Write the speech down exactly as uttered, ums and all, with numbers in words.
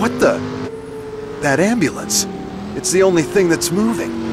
What the? That ambulance. It's the only thing that's moving.